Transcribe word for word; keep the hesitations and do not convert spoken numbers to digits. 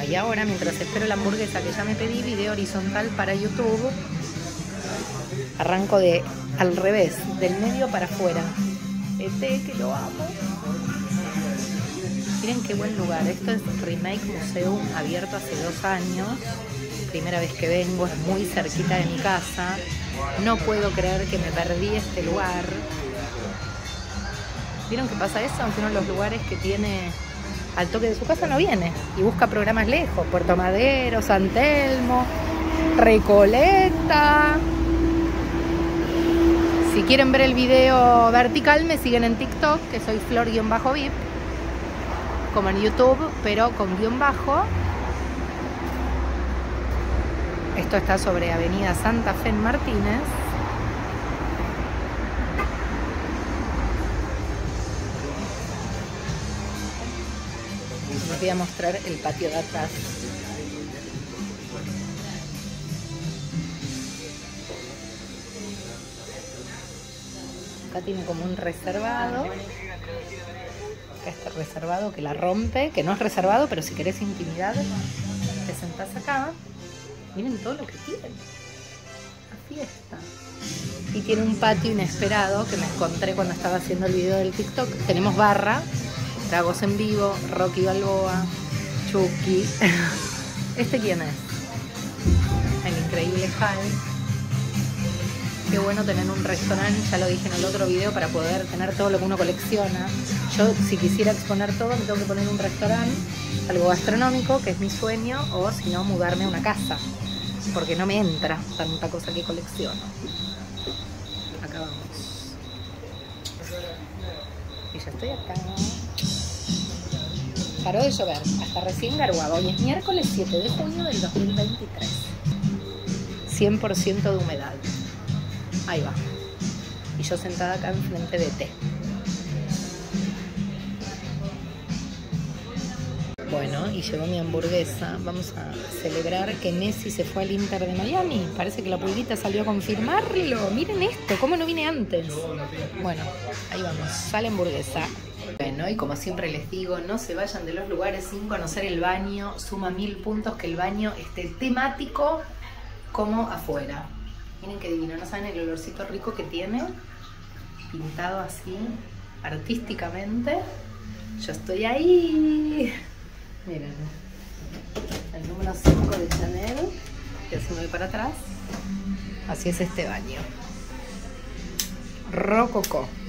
y ahora, mientras espero la hamburguesa que ya me pedí, video horizontal para YouTube. Arranco de al revés, del medio para afuera. Este que lo amo. Miren qué buen lugar. Esto es Remake Museum, abierto hace dos años. Primera vez que vengo, es muy cerquita de mi casa. No puedo creer que me perdí este lugar. ¿Vieron que pasa eso? Aunque uno de los lugares que tiene al toque de su casa no viene y busca programas lejos. Puerto Madero, San Telmo, Recoleta. Si quieren ver el video vertical, me siguen en TikTok, que soy flor-vip, como en YouTube, pero con guión bajo. Esto está sobre Avenida Santa Fe en Martínez. Les voy a mostrar el patio de atrás. Acá tiene como un reservado. Acá está reservado que la rompe, que no es reservado, pero si querés intimidad, te sentás acá. Miren todo lo que tiene. La fiesta. Y tiene un patio inesperado que me encontré cuando estaba haciendo el video del TikTok. Tenemos barra, tragos en vivo, Rocky Balboa, Chucky. ¿Este quién es? El increíble Hulk. Qué bueno tener un restaurante, ya lo dije en el otro video, para poder tener todo lo que uno colecciona. Yo, si quisiera exponer todo, me tengo que poner un restaurante, algo gastronómico, que es mi sueño, o si no, mudarme a una casa, porque no me entra tanta cosa que colecciono. Acá vamos. Y ya estoy acá. Paró de llover, hasta recién garguaba. Hoy es miércoles siete de junio del dos mil veintitrés. cien por ciento de humedad. Ahí va. Y yo sentada acá enfrente de té. Bueno, y llegó mi hamburguesa. Vamos a celebrar que Messi se fue al Inter de Miami. Parece que la pulguita salió a confirmarlo. Miren esto, ¿cómo no vine antes? Bueno, ahí vamos, sale hamburguesa. Bueno, y como siempre les digo, no se vayan de los lugares sin conocer el baño. Suma mil puntos que el baño esté temático como afuera. Miren qué divino, no saben el olorcito rico que tiene, pintado así, artísticamente. Yo estoy ahí. Miren, el número cinco de Chanel, y así me voy para atrás. Así es este baño. Rococó.